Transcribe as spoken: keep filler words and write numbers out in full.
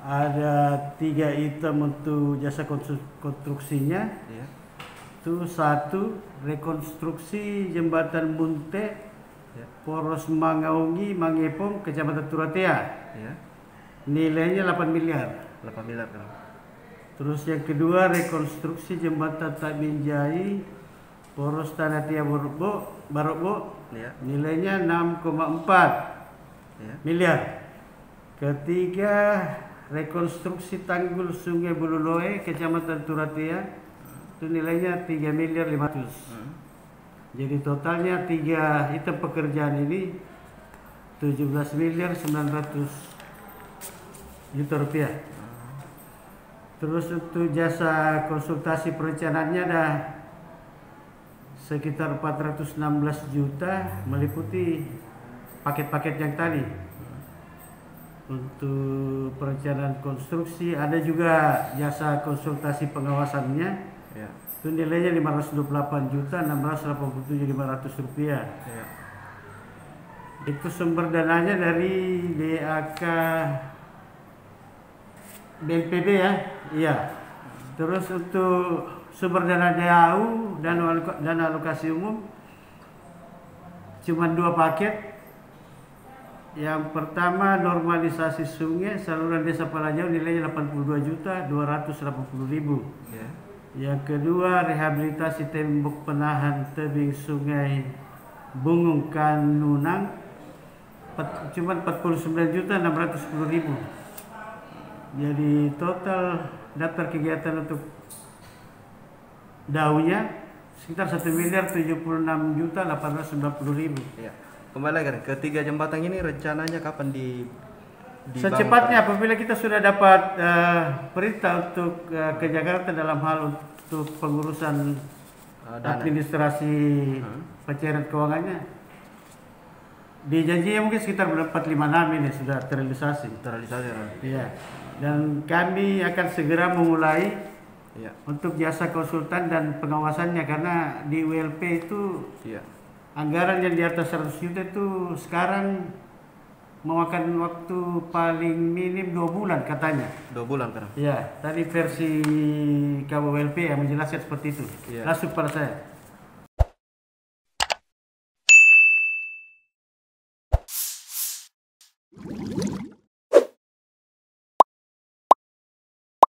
ada tiga item untuk jasa konstruksinya. Ya. Itu satu, rekonstruksi jembatan Munte, Ya. Poros Mangaungi, Mangepong, Kecamatan Turatea. Ya. Nilainya delapan miliar. delapan miliar kan. Terus yang kedua, rekonstruksi jembatan Taminjai, Poros Tanatia Barokbo, Barokbo, Ya. nilainya enam koma empat Ya. miliar. Ketiga, rekonstruksi tanggul Sungai Bululoe, Kecamatan Turatea, itu nilainya tiga miliar lima ratus. Hmm. Jadi totalnya tiga item pekerjaan ini tujuh belas miliar sembilan ratus juta rupiah. Terus untuk jasa konsultasi perencanaannya ada sekitar empat ratus enam belas juta, meliputi paket-paket yang tadi. Untuk perencanaan konstruksi ada juga jasa konsultasi pengawasannya. Ya. Itu nilainya lima ratus dua puluh delapan juta enam ratus delapan puluh tujuh ribu lima ratus rupiah. Ya. Itu sumber dananya dari D A K B N P B ya. Iya. Terus untuk sumber dana D A U dan dana alokasi umum cuma dua paket. Yang pertama, normalisasi sungai saluran Desa Palajau nilainya delapan puluh dua juta dua ratus delapan puluh ribu. Ya. Yang kedua, rehabilitasi tembok penahan tebing Sungai Bungung Kanunang cuma empat puluh sembilan juta enam ratus sepuluh ribu. Jadi total daftar kegiatan untuk daunya sekitar satu miliar tujuh puluh enam juta delapan ratus sembilan puluh ribu. Ya. Kembali lagi, ketiga jembatan ini rencananya kapan di dibangun? Secepatnya apabila kita sudah dapat uh, perintah untuk uh, ke Jakarta dalam hal untuk pengurusan uh, dana. administrasi hmm. pencairan keuangannya, dijanjinya mungkin sekitar bulan empat lima enam ini sudah terrealisasi. Terrealisasi. Iya. Dan kami akan segera memulai ya. untuk jasa konsultan dan pengawasannya, karena di U L P itu ya. anggaran yang di atas seratus juta itu sekarang memakan waktu paling minim dua bulan katanya. Dua bulan kan? Ya, tadi versi K W L P yang menjelaskan seperti itu. Ya. Langsung pada saya.